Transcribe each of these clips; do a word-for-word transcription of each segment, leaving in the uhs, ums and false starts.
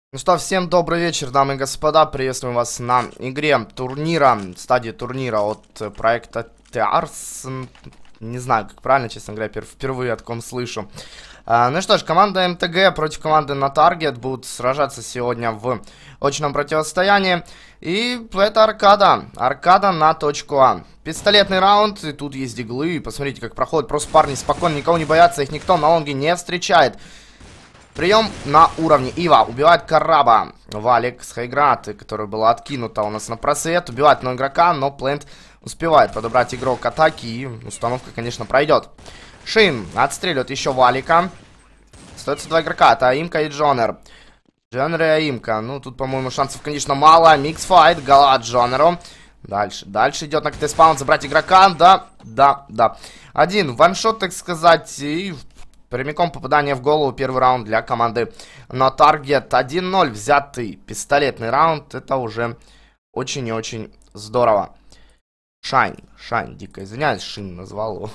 Ну что, всем добрый вечер, дамы и господа. Приветствуем вас на игре турнира, стадии турнира от проекта Теарс. Не знаю, как правильно, честно говоря, впервые о таком слышу. А, ну что ж, команда эм тэ гэ против команды Notarget будут сражаться сегодня в очном противостоянии. И это аркада. Аркада на точку А. Пистолетный раунд, и тут есть иглы. Посмотрите, как проходит. Просто парни спокойно, никого не боятся, их никто на лонге не встречает. Прием на уровне. Ива убивает Караба. Валик с хайграты, которая была откинута у нас на просвет. Убивает одного игрока, но Плент успевает подобрать игрок атаки. И установка, конечно, пройдет. Шин отстреливает еще Валика. Остается два игрока. Это Аимка и Джонер. Джонер и Аимка. Ну, тут, по-моему, шансов, конечно, мало. Микс-файт. Голова Джонеру. Дальше. Дальше идет на КТ-спаун. Забрать игрока. Да, да, да. Один ваншот, так сказать. И... прямиком попадание в голову. Первый раунд для команды Notarget. один ноль взятый пистолетный раунд. Это уже очень и очень здорово. Шайн. Шайн, дико извиняюсь, Шин назвал его.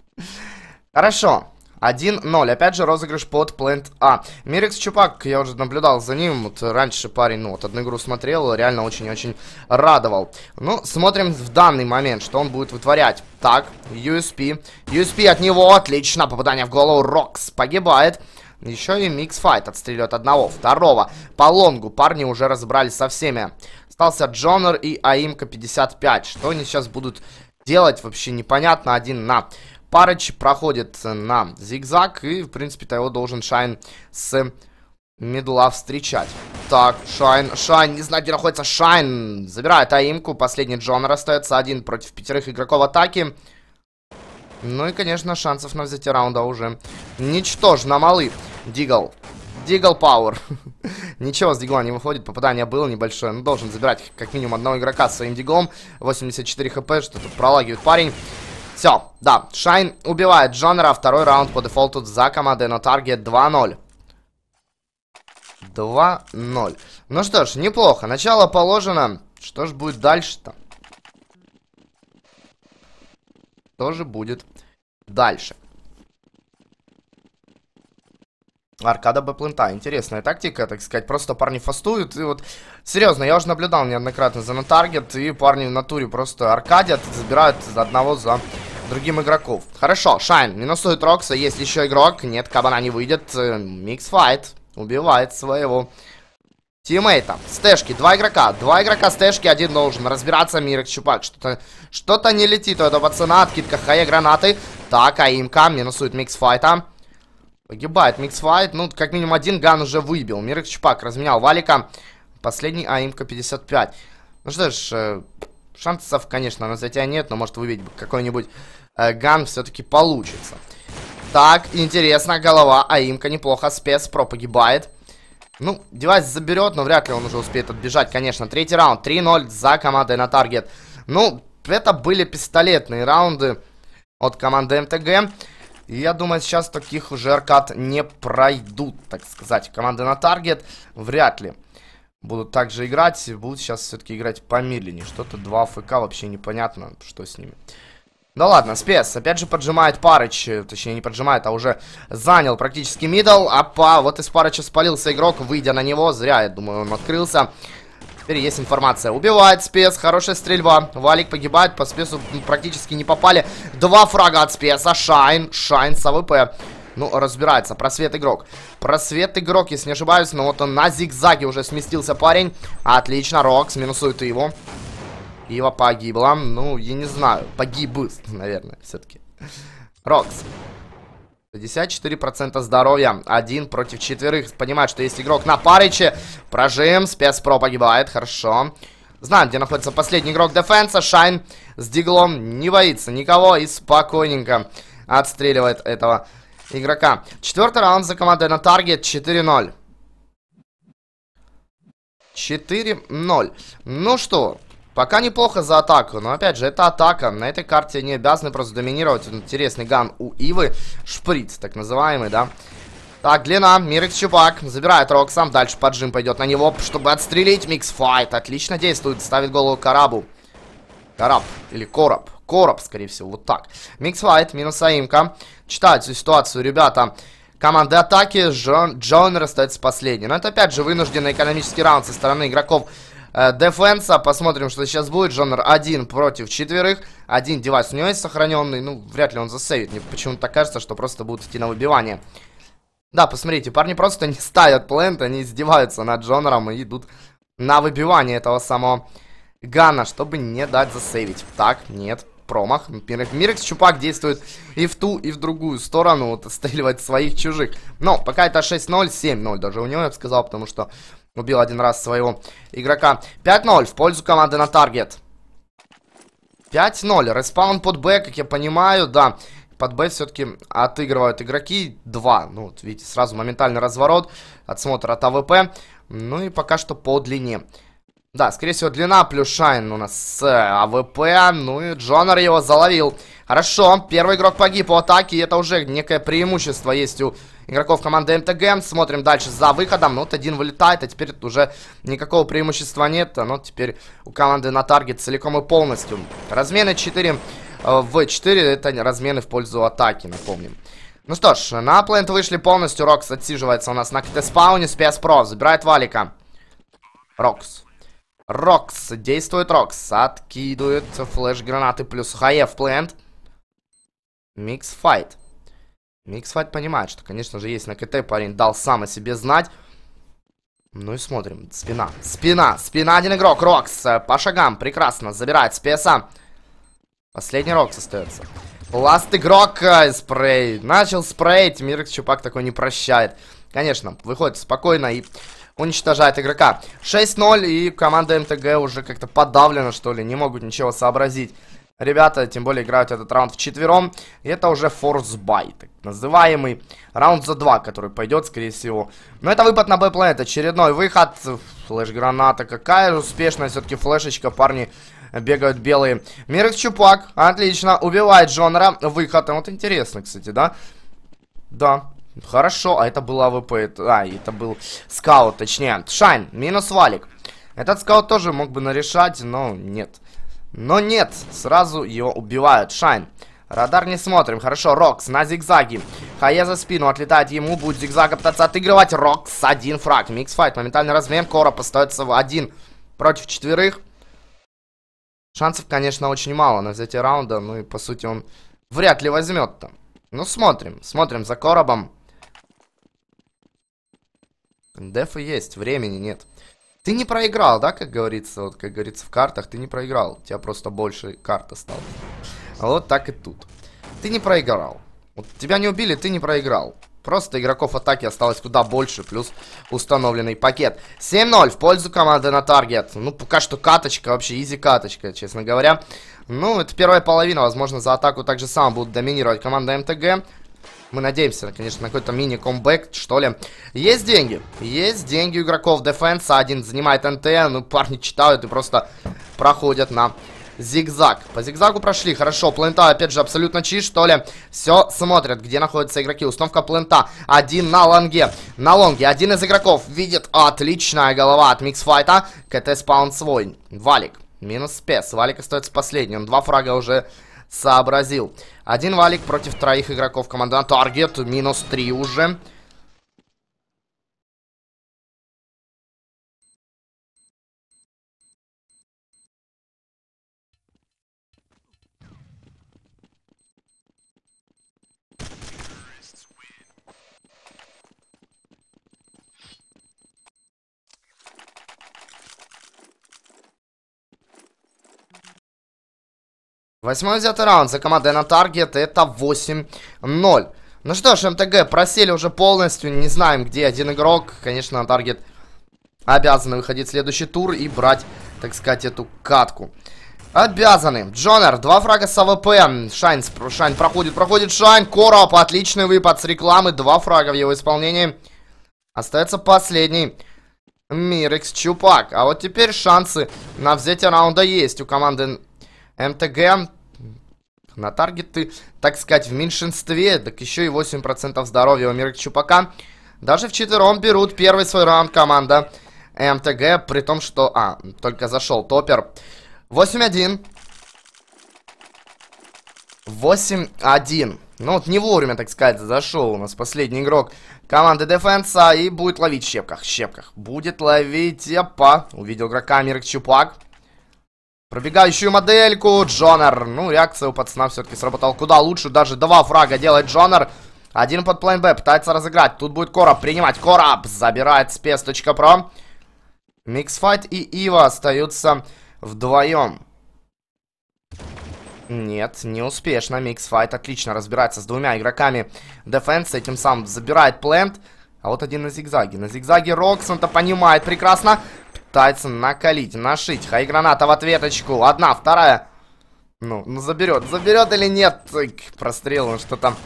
Хорошо. один ноль. Опять же розыгрыш под Плент А. Мирекс Чупак, я уже наблюдал за ним. Вот раньше парень, ну вот одну игру смотрел, реально очень-очень радовал. Ну, смотрим в данный момент, что он будет вытворять. Так, ю эс пи. ю эс пи от него, отлично. Попадание в голову. Рокс погибает. Еще и микс-файт отстреливает одного, второго. По лонгу парни уже разобрались со всеми. Остался Джонер и Аимка пятьдесят пять. Что они сейчас будут делать, вообще непонятно. Один на... Парыч проходит на зигзаг, и, в принципе-то, его должен Шайн с мидла встречать. Так, Шайн, Шайн, не знаю, где находится Шайн. Забирает Аимку, последний Джонер остается один против пятерых игроков атаки. Ну и, конечно, шансов на взятие раунда уже ничтожно малы. Дигл. Дигл Пауэр. Ничего с дигла не выходит, попадание было небольшое. Но должен забирать как минимум одного игрока с своим диглом. восемьдесят четыре хп, что-то пролагивает парень. Все, да, Шайн убивает Джонера. Второй раунд по дефолту за командой Notarget. два ноль. два ноль. Ну что ж, неплохо. Начало положено. Что ж будет дальше-то? Что же будет дальше? Аркада Б-плента. Интересная тактика, так сказать. Просто парни фастуют. И вот, серьезно, я уже наблюдал неоднократно за Notarget. И парни в натуре просто аркадят. Забирают одного за другим игроков. Хорошо, Шайн минусует Рокса. Есть еще игрок. Нет, кабана не выйдет. Микс-файт. Убивает своего тиммейта. Стэшки. Два игрока. Два игрока стэшки. Один должен разбираться. Мирек Чупак. Что-то что-то не летит у этого пацана. Откидка хая гранаты. Так, Аимка минусует микс-файта. Погибает микс-файт. Ну, как минимум один ган уже выбил. Мирек Чупак разменял Валика. Последний Аимка пятьдесят пять. Ну что ж, э, шансов, конечно, на взятие нет, но может выбить какой-нибудь э, ган все-таки получится. Так, интересно, голова Аимка неплохо. Спец-про погибает. Ну, девайс заберет, но вряд ли он уже успеет отбежать, конечно. Третий раунд. три ноль за командой Notarget. Ну, это были пистолетные раунды от команды эм тэ гэ. И я думаю, сейчас таких уже аркад не пройдут, так сказать. Команды Notarget вряд ли будут так же играть. Будут сейчас все-таки играть помедленнее. Что-то два АФК, вообще непонятно, что с ними. Да ладно, спец. Опять же поджимает Парыч. Точнее, не поджимает, а уже занял практически мидл. Апа, вот из Парыча спалился игрок, выйдя на него. Зря, я думаю, он открылся. Теперь есть информация. Убивает спец, хорошая стрельба. Валик погибает, по спецу практически не попали. Два фрага от спеца. Шайн, Шайн с а вэ пэ. Ну, разбирается. Просвет игрок. Просвет игрок, если не ошибаюсь. Но вот он на зигзаге уже сместился парень. Отлично, Рокс минусует его. Ива погибла. Ну, я не знаю. Погиб, наверное, все-таки. Рокс. пятьдесят четыре процента здоровья. Один против четверых. Понимает, что есть игрок на Парыче. Прожим. Спецпро погибает. Хорошо. Знаем, где находится последний игрок дефенса. Шайн с диглом не боится никого. И спокойненько отстреливает этого игрока. Четвертый раунд за командой Notarget. четыре ноль. четыре ноль. Ну что... пока неплохо за атаку, но опять же, это атака. На этой карте они обязаны просто доминировать. Интересный ган у Ивы. Шприц, так называемый, да. Так, длина. Мирекс Чупак забирает Рокса. Дальше поджим пойдет на него, чтобы отстрелить. Микс-файт. Отлично действует. Ставит голову Карабу. Караб. Или Короб. Короб, скорее всего. Вот так. Микс-файт. Минус Аимка. Читают всю ситуацию, ребята. команды атаки. Джон, Джонер остается последний. Но это опять же вынужденный экономический раунд со стороны игроков э, дефенса. Посмотрим, что сейчас будет. Джонер один против четверых. Один девайс у него есть сохраненный. Ну, вряд ли он засейвит. Мне почему-то кажется, что просто будут идти на выбивание. Да, посмотрите, парни просто не ставят плент. Они издеваются над Джонером и идут на выбивание этого самого Гана, чтобы не дать засейвить. Так, нет. Промах. Мирекс Чупак действует и в ту, и в другую сторону. Вот, отстреливает своих чужих. Но пока это шесть ноль, семь ноль даже у него, я бы сказал, потому что убил один раз своего игрока. пять ноль в пользу команды Notarget. пять ноль. Респаун под Б, как я понимаю, да. Под Б все-таки отыгрывают игроки. два. Ну, вот видите, сразу моментальный разворот. Отсмотр от АВП. Ну и пока что по длине. Да, скорее всего, длина плюс Шайн у нас с АВП. Ну и Джонер его заловил. Хорошо, первый игрок погиб по атаке. И это уже некое преимущество есть у игроков команды МТГ. Смотрим дальше за выходом. Ну вот один вылетает, а теперь уже никакого преимущества нет. Но теперь у команды Notarget целиком и полностью. Размены четыре в четыре. Это размены в пользу атаки, напомним. Ну что ж, на плент вышли полностью. Рокс отсиживается у нас на КТ-спауне. Спецпро забирает валика. Рокс. Рокс, действует Рокс, откидывает флеш-гранаты плюс хае в плент. Микс-файт. Микс-файт понимает, что, конечно же, есть на КТ, парень дал сам о себе знать. Ну и смотрим, спина, спина, спина, один игрок, Рокс, по шагам, прекрасно, забирает спеса. Последний Рокс остается. Ласт игрок, спрей, начал спрейть, Мирекс Чупак такой не прощает. Конечно, выходит спокойно и уничтожает игрока. шесть ноль, и команда МТГ уже как-то подавлена, что ли. Не могут ничего сообразить. Ребята, тем более, играют этот раунд вчетвером. И это уже форс-бай, так называемый. Раунд за два, который пойдет, скорее всего. Но это выпад на Б-планет. Очередной выход. Флеш-граната. Какая успешная все-таки флешечка, парни. Бегают белые. Мирекс Чупак. Отлично. Убивает Джонера. Выход. Вот интересно, кстати, да? Да. Хорошо, а это был АВП, это, а, это был скаут, точнее, Шайн, минус валик. Этот скаут тоже мог бы нарешать, но нет. Но нет, сразу его убивают. Шайн, радар не смотрим, хорошо, Рокс на зигзаге. Хае за спину отлетает ему, будет зигзага пытаться отыгрывать. Рокс, один фраг, микс-файт, моментальный размен, Короб остается один против четверых. Шансов, конечно, очень мало на взятие раунда, ну и, по сути, он вряд ли возьмет там. Ну, смотрим, смотрим за Коробом. Дефы есть, времени нет. Ты не проиграл, да, как говорится, вот как говорится в картах, ты не проиграл. У тебя просто больше карт осталось. А вот так и тут. Ты не проиграл. Вот тебя не убили, ты не проиграл. Просто игроков атаки осталось куда больше, плюс установленный пакет. семь ноль в пользу команды Notarget. Ну, пока что каточка, вообще изи каточка, честно говоря. Ну, это первая половина, возможно, за атаку так же само будут доминировать команда МТГ. Мы надеемся, конечно, на какой-то мини-комбэк, что ли. Есть деньги. Есть деньги у игроков дефенса. Один занимает НТ. Ну, парни читают и просто проходят на зигзаг. По зигзагу прошли. Хорошо. Плента, опять же, абсолютно чист, что ли. Все смотрят, где находятся игроки. Установка плента. Один на лонге. На лонге. Один из игроков видит. Отличная голова от микс-файта. КТ спаун свой. Валик. Минус спец. Валик остается последним. Он два фрага уже сообразил. Один валик против троих игроков команды Notarget. Минус три уже. Восьмой взятый раунд за командой Notarget. Это восемь ноль. Ну что ж, МТГ просели уже полностью. Не знаем, где один игрок. Конечно, Notarget обязаны выходить в следующий тур и брать, так сказать, эту катку. Обязаны. Джонер, два фрага с АВП. Шайн, Шайн проходит, проходит Шайн. Короп, отличный выпад с рекламы. Два фрага в его исполнении. Остается последний. Мирекс Чупак. А вот теперь шансы на взятие раунда есть у команды МТГ. Notarget, ты, так сказать, в меньшинстве. Так еще и восемь процентов здоровья у Мирекс Чупака. Даже вчетвером берут первый свой раунд команда МТГ. При том, что... А, только зашел топер. восемь один. восемь один. Ну вот не вовремя, так сказать, зашел у нас последний игрок команды Дефенса и будет ловить в щепках. В щепках. Будет ловить Эпа. Увидел игрока Мирек Чупак. Пробегающую модельку. Джонер. Ну, реакция у пацана все-таки сработала куда лучше. Даже два фрага делает Джонер. Один под плейн Б. Пытается разыграть. Тут будет Кораб принимать. Кораб забирает спец точка про. Миксфайт и Ива остаются вдвоем. Нет, не успешно. Миксфайт отлично разбирается с двумя игроками Дефенса. Этим самым забирает плент. А вот один на зигзаге. На зигзаге Рокс, он-то понимает прекрасно. Пытается накалить, нашить. Хай-граната в ответочку. Одна, вторая. Ну, ну заберет. Заберет или нет? Прострел, он что-то...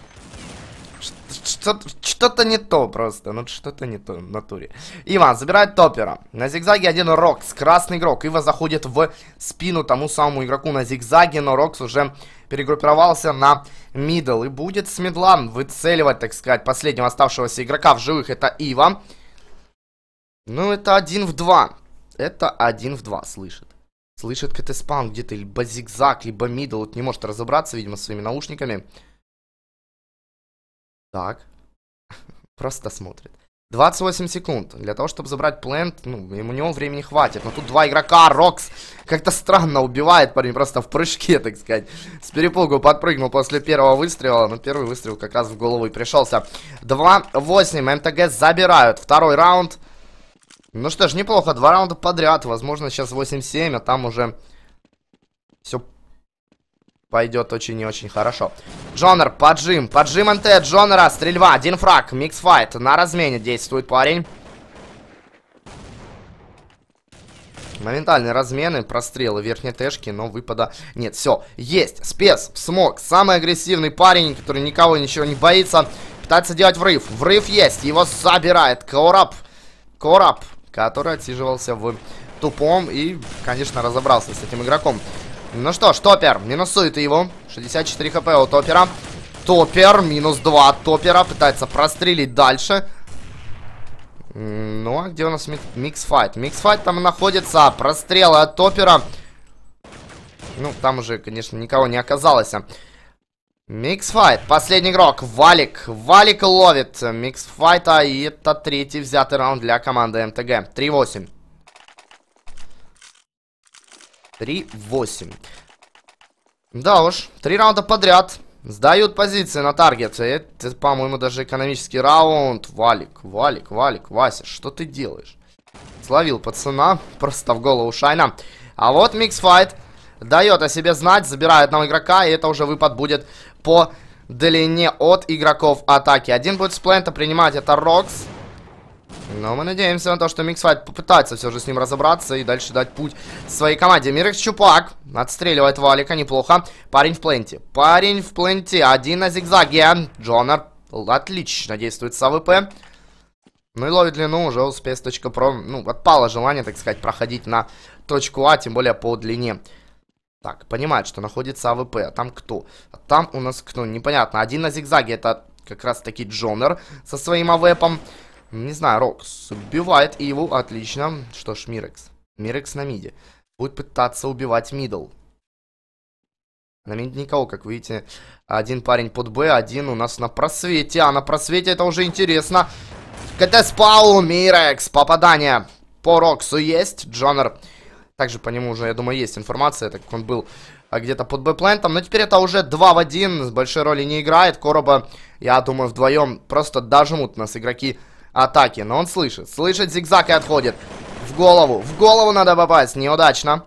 Что-то не то просто. Ну, что-то не то в натуре. Иван забирает топпера. На зигзаге один Рокс. Красный игрок. Ива заходит в спину тому самому игроку на зигзаге. Но Рокс уже перегруппировался на мидл. И будет с мидла выцеливать, так сказать, последнего оставшегося игрока в живых. Это Ива. Ну, это один в два. Это один в два, слышит. Слышит КТ-спаун где-то. Либо зигзаг, либо мидл. Вот не может разобраться, видимо, своими наушниками. Так. Просто смотрит. двадцать восемь секунд. Для того, чтобы забрать плент, ну, ему у него времени хватит. Но тут два игрока. Рокс как-то странно убивает парень. Просто в прыжке, так сказать. С перепугу подпрыгнул после первого выстрела. Но первый выстрел как раз в голову и пришелся. два восемь. МТГ забирают. Второй раунд. Ну что ж, неплохо. Два раунда подряд. Возможно, сейчас восемь семь. А там уже все пойдет очень и очень хорошо. Джонер, поджим. Поджим НТ Джонера. Стрельба. Один фраг. Миксфайт. На размене действует парень. Моментальные размены. Прострелы верхней тэшки. Но выпада нет. Все. Есть. Спец. Смог. Самый агрессивный парень, который никого ничего не боится. Пытается делать врыв. Врыв есть. Его забирает. Кораб. Кораб. Который отсиживался в тупом. И, конечно, разобрался с этим игроком. Ну что ж, топпер минусует его. шестьдесят четыре хп у топпера. Топпер, минус два топпера. Пытается прострелить дальше. Ну, а где у нас миксфайт? Миксфайт там находится. Прострелы от топпера. Ну, там уже, конечно, никого не оказалось. Миксфайт, последний игрок. Валик. Валик ловит миксфайта. И это третий взятый раунд для команды МТГ. три восемь. три восемь. Да уж, три раунда подряд. Сдают позиции на таргет. Это, по-моему, даже экономический раунд. Валик, Валик, Валик, Вася, что ты делаешь? Словил пацана, просто в голову Шайна. А вот миксфайт дает о себе знать, забирает одного игрока. И это уже выпад будет по длине от игроков атаки. Один будет с плента принимать, это Рокс. Но мы надеемся на то, что миксфайт попытается все же с ним разобраться и дальше дать путь своей команде. Мирек Чупак отстреливает Валика, неплохо. Парень в пленте. Парень в пленте. Один на зигзаге. Джонер отлично действует с АВП. Ну и ловит длину уже у спец точка про. Ну, отпало желание, так сказать, проходить на точку А, тем более по длине. Так, понимает, что находится АВП. А там кто? А там у нас кто? Непонятно. Один на зигзаге. Это как раз таки Джонер со своим АВПом. Не знаю, Рокс убивает Иву, отлично. Что ж, Мирекс. Мирекс на миде. Будет пытаться убивать мидл. На миде никого, как видите. Один парень под Б, один у нас на просвете. А на просвете это уже интересно. КТ-спаун, Мирекс. Попадание по Роксу есть. Джонер. Также по нему уже, я думаю, есть информация, так как он был где-то под Б-плентом. Но теперь это уже два в один. С большой роли не играет. Короба, я думаю, вдвоем просто дожмут нас игроки атаки, но он слышит. Слышит зигзаг и отходит. В голову. В голову надо попасть. Неудачно.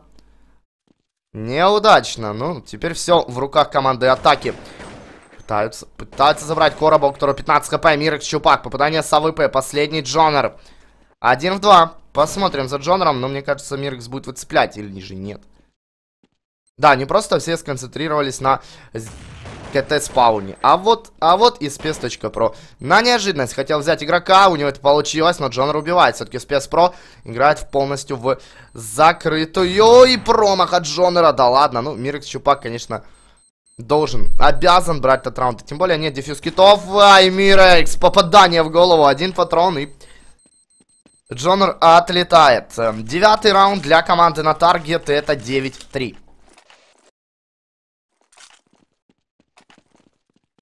Неудачно. Ну, теперь все в руках команды атаки. Пытаются, пытаются забрать Короба, у которого пятнадцать хп. Мирек Чупак. Попадание с АВП. Последний Джонер. Один в два. Посмотрим за Джонером. Но мне кажется, Мирекс будет выцеплять. Или же нет. Да, не просто все сконцентрировались на КТ-спауне. А вот, а вот и спец точка про. На неожиданность хотел взять игрока, у него это получилось, но Джонер убивает. Все-таки спецпро играет в полностью в закрытую. И промах от Джонера. Да ладно, ну, Мирекс Чупак, конечно, должен, обязан брать этот раунд. Тем более нет дефьюз китов. Ай, Мирекс, попадание в голову. Один патрон и Джонер отлетает. Девятый раунд для команды Notarget. Это девять три.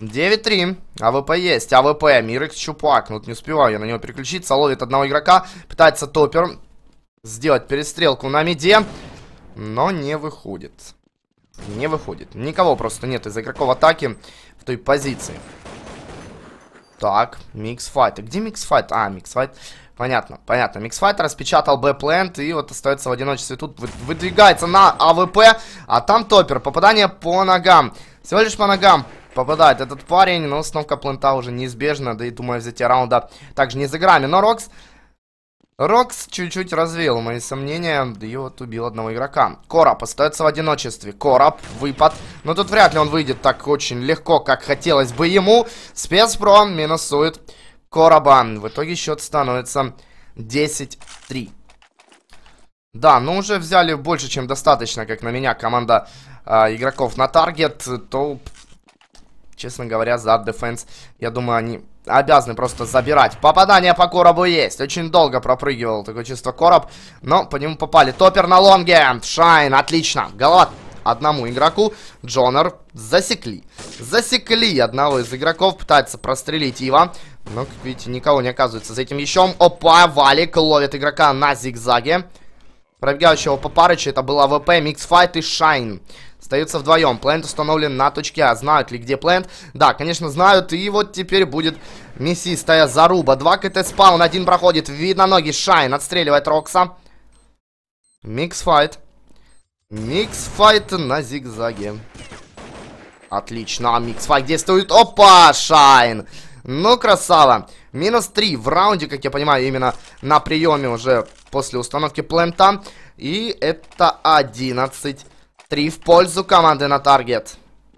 девять три. АВП есть. АВП. Мирекс Чупак. Ну, вот не успеваю я на него переключиться. Ловит одного игрока. Пытается топер сделать перестрелку на миде. Но не выходит. Не выходит. Никого просто нет из игроков атаки в той позиции. Так, миксфайт. Где миксфайт? А, миксфайт. Понятно, понятно. Миксфайт распечатал Б-плент и вот остается в одиночестве. Тут выдвигается на АВП, а там топер. Попадание по ногам. Всего лишь по ногам попадает этот парень, но установка плента уже неизбежна. Да и думаю, взятие раунда также не за грами. Но Рокс... Рокс чуть-чуть развеял мои сомнения, да и вот убил одного игрока. Кораб остается в одиночестве. Кораб, выпад. Но тут вряд ли он выйдет так очень легко, как хотелось бы ему. Спецпро минусует Кораба. В итоге счет становится десять три. Да, ну уже взяли больше, чем достаточно, как на меня, команда э, игроков Notarget. То, честно говоря, за дефенс, я думаю, они... обязаны просто забирать. Попадание по Корабу есть. Очень долго пропрыгивал такое чувство Кораб. Но по нему попали. Топер на лонге. Шайн, отлично. Голова одному игроку. Джонер засекли. Засекли одного из игроков. Пытается прострелить его. Но, как видите, никого не оказывается за этим ящом. Опа, Валик ловит игрока на зигзаге. Пробегающего по парычу. Это был АВП, миксфайт и Шайн. Остаются вдвоем. Плент установлен на точке А. Знают ли, где плент? Да, конечно, знают. И вот теперь будет мясистая заруба. Два КТ спаун. Один проходит. Видно ноги. Шайн отстреливает Рокса. Миксфайт. Миксфайт на зигзаге. Отлично. Миксфайт действует. Опа, Шайн. Ну, красава. Минус три в раунде, как я понимаю, именно на приеме уже после установки плента. И это одиннадцать три в пользу команды Notarget.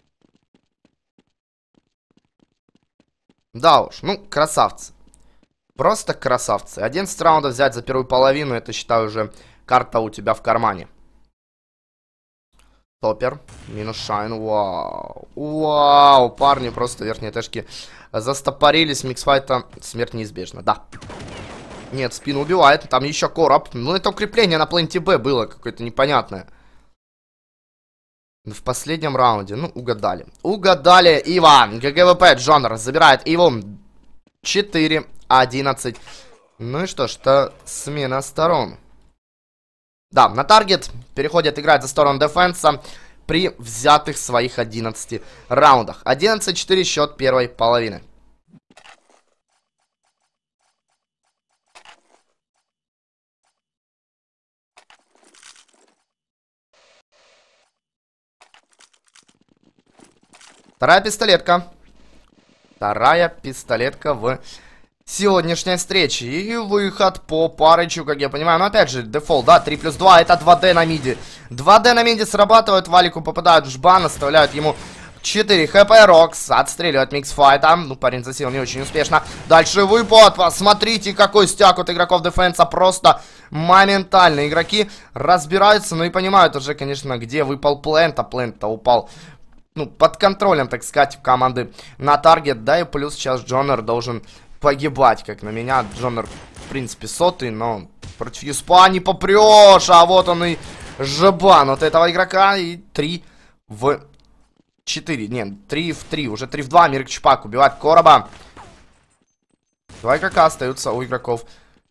Да уж, ну, красавцы. Просто красавцы. одиннадцать раундов взять за первую половину, это, считаю, уже карта у тебя в кармане. Топер. Минус Шайн. Вау. Вау. Парни просто верхние тэшки застопорились. Миксфайта смерть неизбежна. Да. Нет, спину убивает. Там еще Кораб. Ну, это укрепление на пленте Б было какое-то непонятное. В последнем раунде. Ну, угадали. Угадали. Ива. ГГВП. Джонер забирает Иву. четыре одиннадцать. Ну и что ж, это смена сторон. Да, Notarget переходит играть за сторону дефенса при взятых своих одиннадцати раундах. одиннадцать четыре счет первой половины. Вторая пистолетка. Вторая пистолетка в сегодняшней встрече. И выход по парычу, как я понимаю. Но опять же, дефолт, да, три плюс два. Это два дэ на миде. два дэ на миде срабатывают. Валику попадают в жбан. Оставляют ему четыре хп. Рокс отстреливает миксфайта. Ну, парень засел не очень успешно. Дальше выпад. Посмотрите, какой стяг от игроков дефенса. Просто моментально игроки разбираются. Ну и понимают уже, конечно, где выпал плент. А плент-то упал, ну, под контролем, так сказать, команды Notarget. Да, и плюс сейчас Джонер должен погибать, как на меня. Джонер, в принципе, сотый, но против Юспа не попрешь. А вот он и жбан от этого игрока. И три в четыре. Нет, три в три. Уже три в два. Мирк Чпак убивает Кораба. Два игрока остаются у игроков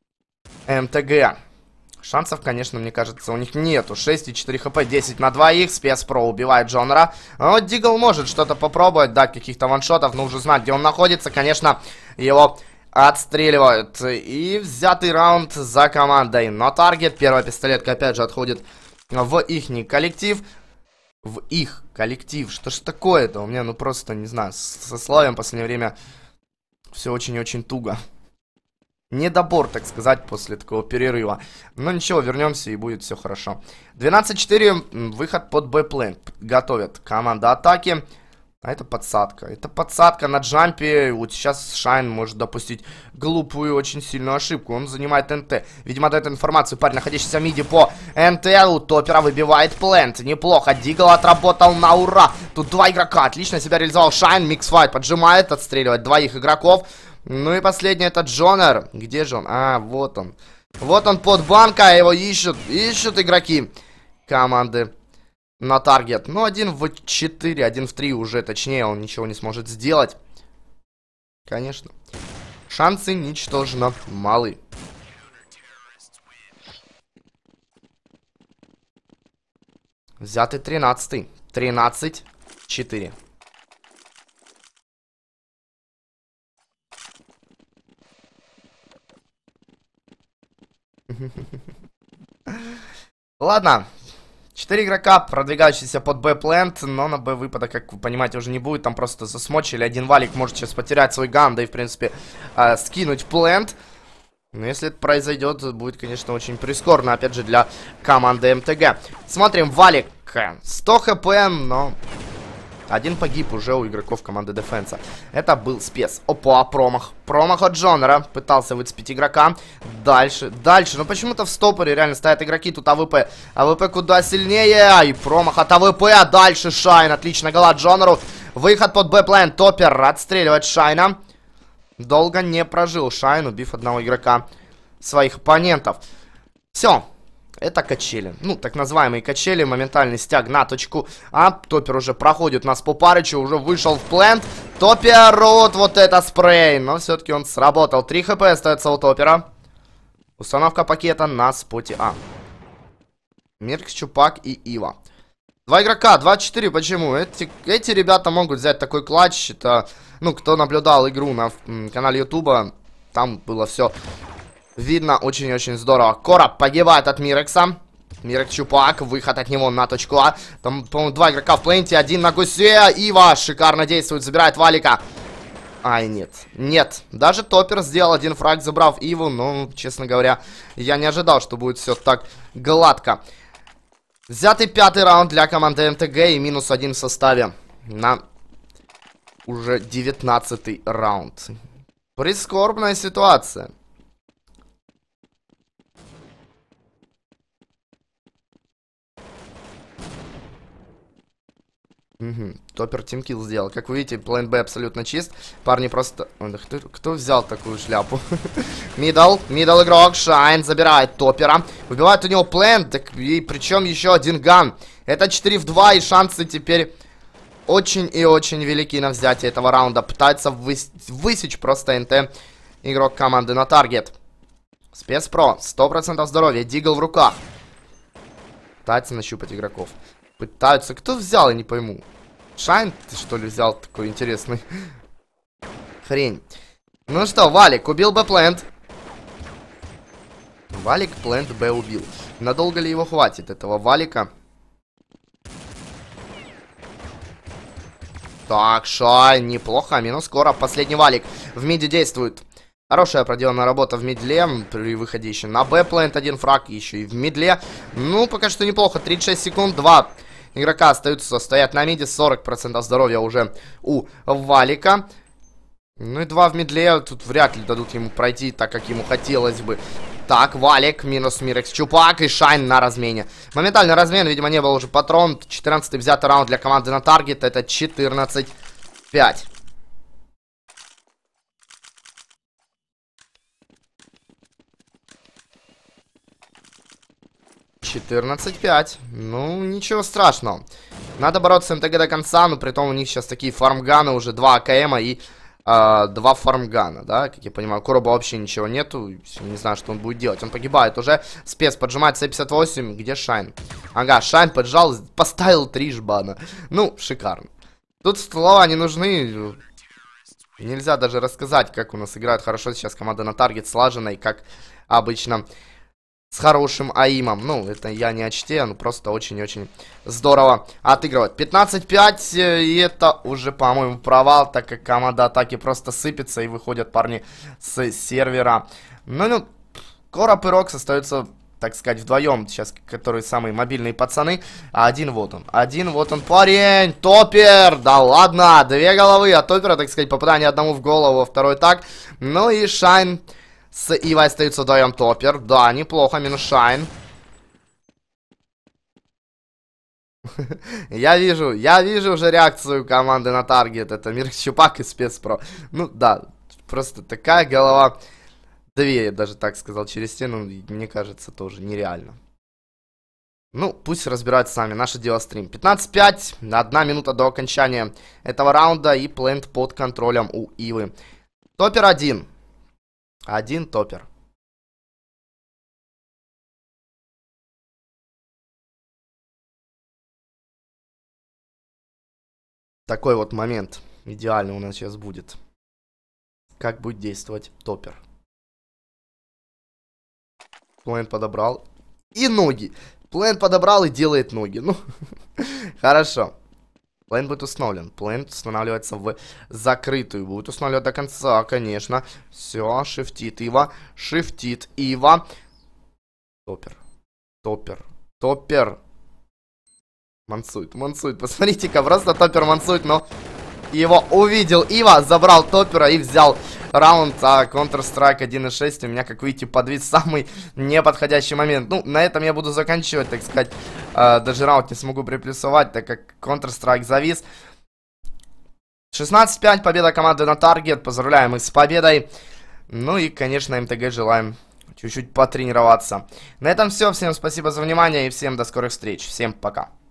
МТГ. Шансов, конечно, мне кажется, у них нету. шесть и четыре хп, десять на двоих. Спецпро убивает Джонера. А вот Дигл может что-то попробовать, дать каких-то ваншотов, но уже знать, где он находится. Конечно, его отстреливают. И взятый раунд за командой Notarget. Первая пистолетка, опять же, отходит в ихний коллектив. В их коллектив. Что ж такое-то? У меня, ну, просто, не знаю, со словом в последнее время все очень-очень туго. Недобор, так сказать, после такого перерыва. Но ничего, вернемся и будет все хорошо. двенадцать четыре, выход под Б-плейн. Готовят команда атаки. А это подсадка. Это подсадка на джампе. Вот сейчас Шайн может допустить глупую, очень сильную ошибку. Он занимает НТ. Видимо, дает информацию парень, находящийся в миде по НТ. У топера выбивает плент. Неплохо. Дигл отработал на ура. Тут два игрока. Отлично себя реализовал Шайн. Миксфайт поджимает, отстреливает двоих игроков. Ну и последний это Джонер. Где же он? А, вот он. Вот он под банка. Его ищут. Ищут игроки команды на таргет. Ну, один в четыре, один в три уже, точнее, он ничего не сможет сделать. Конечно. Шансы ничтожно малы. Взятый тринадцатый. тринадцать четыре. Ладно. Четыре игрока, продвигающиеся под Б-плент, но на Б выпада, как вы понимаете, уже не будет. Там просто засмочили. Один валик может сейчас потерять свой ган, да и, в принципе, э, скинуть плент. Но если это произойдет, будет, конечно, очень прискорбно, опять же, для команды МТГ. Смотрим, валик. сто хп, но... Один погиб уже у игроков команды Дефенса. Это был спец. Опа, промах. Промах от Джонера. Пытался выцепить игрока. Дальше, дальше. Но почему-то в стопоре реально стоят игроки. Тут АВП. АВП куда сильнее. И промах от АВП. А дальше Шайн. Отлично, гола Джонеру. Выход под Б-план. Топер отстреливает Шайна. Долго не прожил Шайн, убив одного игрока своих оппонентов. Все. Это качели. Ну, так называемые качели. Моментальный стяг на точку А. Топер уже проходит нас по парычу. Уже вышел в плент. Топер, вот, вот это спрей. Но все-таки он сработал. три хп остается у Топера. Установка пакета на споте А. Миркс, Чупак и Ива. Два игрока, двадцать четыре. Почему? Эти, эти ребята могут взять такой клатч. Это, ну, кто наблюдал игру на канале Ютуба, там было все... Видно, очень-очень здорово. Короб погибает от Мирекса. Мирекс Чупак, выход от него на точку А. Там, по-моему, два игрока в пленте, один на гусе. Ива шикарно действует, забирает валика. Ай, нет. Нет. Даже Топер сделал один фраг, забрав Иву. Но, честно говоря, я не ожидал, что будет все так гладко. Взятый пятый раунд для команды МТГ и минус один в составе на уже девятнадцатый раунд. Прискорбная ситуация. Угу. Топер тимкилл сделал. Как вы видите, план Б абсолютно чист. Парни просто... Ой, кто, кто взял такую шляпу? Мидл. Мидл игрок. Шайн забирает Топера. Выбивает у него план. Так, и причем еще один ган. Это четыре в два. И шансы теперь очень и очень велики на взятие этого раунда. Пытается выс... высечь просто НТ игрок команды Notarget. Спецпро. сто процентов здоровья. Дигл в руках. Пытается нащупать игроков. Пытаются. Кто взял, я не пойму. Шайн, ты что ли взял такой интересный? Хрень. Ну что, Валик убил Б-плент. Валик плент Б убил. Надолго ли его хватит, этого Валика? Так, Шайн, неплохо. Минус скоро. Последний Валик в миде действует. Хорошая проделанная работа в мидле. При выходе еще на Б-плент один фраг. Еще и в мидле. Ну, пока что неплохо. тридцать шесть секунд. Два игрока остаются, стоят на миде. сорок процентов здоровья уже у Валика. Ну и два в мидле. Тут вряд ли дадут ему пройти так, как ему хотелось бы. Так, Валик, минус Мирекс Чупак и Шайн на размене. Моментальный размен, видимо, не был уже патрон. четырнадцатый взятый раунд для команды Notarget. Это четырнадцать пять. четырнадцать пять. Ну, ничего страшного. Надо бороться с МТГ до конца, но при том у них сейчас такие фармганы, уже два АКМа и э, два фармгана, да, как я понимаю. Короба вообще ничего нету, не знаю, что он будет делать. Он погибает уже, спец поджимает С пятьдесят восемь, где Шайн? Ага, Шайн поджал, поставил три жбана. Ну, шикарно. Тут слова не нужны. Нельзя даже рассказать, как у нас играет хорошо сейчас команда Notarget, слаженной, как обычно. С хорошим АИМом. Ну, это я не о чте, ну просто очень-очень здорово отыгрывать. пятнадцать пять, и это уже, по-моему, провал, так как команда атаки просто сыпется и выходят парни с сервера. Ну, ну, Короб и Рокс остаются, так сказать, вдвоем сейчас, которые самые мобильные пацаны. А один вот он. Один вот он, парень. Топер. Да ладно, две головы от Топера, так сказать, попадание одному в голову, второй так. Ну и Шайн с Ивой остаются вдвоем. Топер. Да, неплохо. Минус Шайн. Я вижу, я вижу уже реакцию команды Notarget. Это Миркс Чупак и спецпро. Ну да, просто такая голова. Две, я даже так сказал, через стену, мне кажется, тоже нереально. Ну, пусть разбираются сами, наше дело стрим. пятнадцать пять, одна минута до окончания этого раунда, и плент под контролем у Ивы. Топер один. Один топер. Такой вот момент идеальный у нас сейчас будет. Как будет действовать топер? Плент подобрал. И ноги. Плент подобрал и делает ноги. Ну, хорошо. Плент будет установлен. Плент устанавливается в закрытую. Будет устанавливать до конца, конечно. Все, шифтит Ива. Шифтит Ива. Топер. Топер. Топер. Мансует, мансует. Посмотрите-ка, просто топер мансует, но его увидел Ива, забрал топера и взял раунд. А Counter-Strike один и шесть у меня, как видите, подвис самый неподходящий момент. Ну, на этом я буду заканчивать, так сказать. э, Даже раунд не смогу приплюсовать, так как Counter-Strike завис. шестнадцать пять, победа команды Notarget. Поздравляем их с победой. Ну и, конечно, эм тэ гэ желаем чуть-чуть потренироваться. На этом все. Всем спасибо за внимание и всем до скорых встреч. Всем пока.